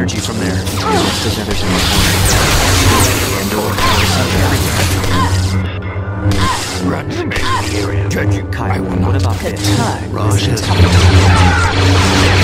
energy from there. Those others in the corner. Rats may hear him. Judging Kai, what about this? Rosh has